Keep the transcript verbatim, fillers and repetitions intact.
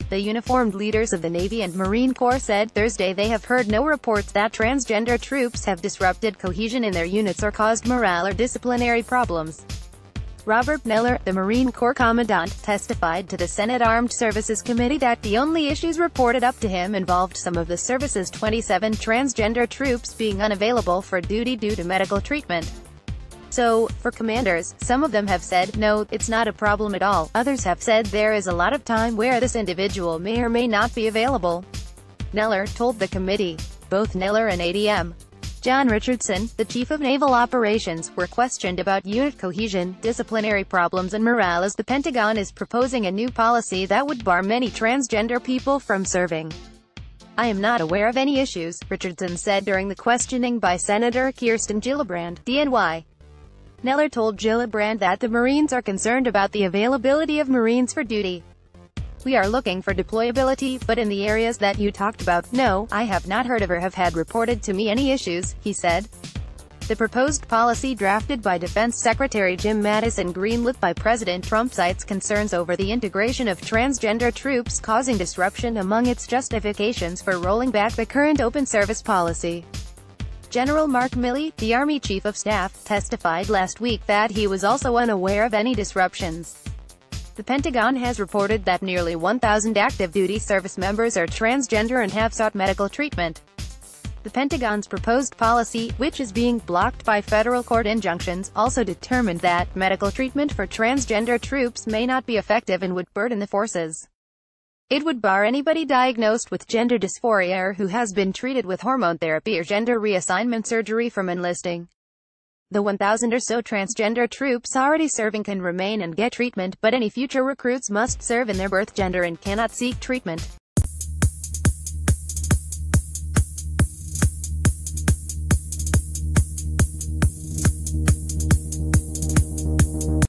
The uniformed leaders of the Navy and Marine Corps said Thursday they have heard no reports that transgender troops have disrupted cohesion in their units or caused morale or disciplinary problems. Robert Neller, the Marine Corps commandant, testified to the Senate Armed Services Committee that the only issues reported up to him involved some of the service's twenty-seven transgender troops being unavailable for duty due to medical treatment. So, for commanders, some of them have said, no, it's not a problem at all. Others have said there is a lot of time where this individual may or may not be available. Neller told the committee. Both Neller and A D M John Richardson, the chief of naval operations, were questioned about unit cohesion, disciplinary problems and morale as the Pentagon is proposing a new policy that would bar many transgender people from serving. I am not aware of any issues, Richardson said during the questioning by Senator Kirsten Gillibrand, D N Y. Neller told Gillibrand that the Marines are concerned about the availability of Marines for duty. We are looking for deployability, but in the areas that you talked about, no, I have not heard of or have had reported to me any issues, he said. The proposed policy drafted by Defense Secretary Jim Mattis and greenlit by President Trump cites concerns over the integration of transgender troops causing disruption among its justifications for rolling back the current open service policy. General Mark Milley, the Army Chief of Staff, testified last week that he was also unaware of any disruptions. The Pentagon has reported that nearly one thousand active duty service members are transgender and have sought medical treatment. The Pentagon's proposed policy, which is being blocked by federal court injunctions, also determined that medical treatment for transgender troops may not be effective and would burden the forces. It would bar anybody diagnosed with gender dysphoria or who has been treated with hormone therapy or gender reassignment surgery from enlisting. The one thousand or so transgender troops already serving can remain and get treatment, but any future recruits must serve in their birth gender and cannot seek treatment.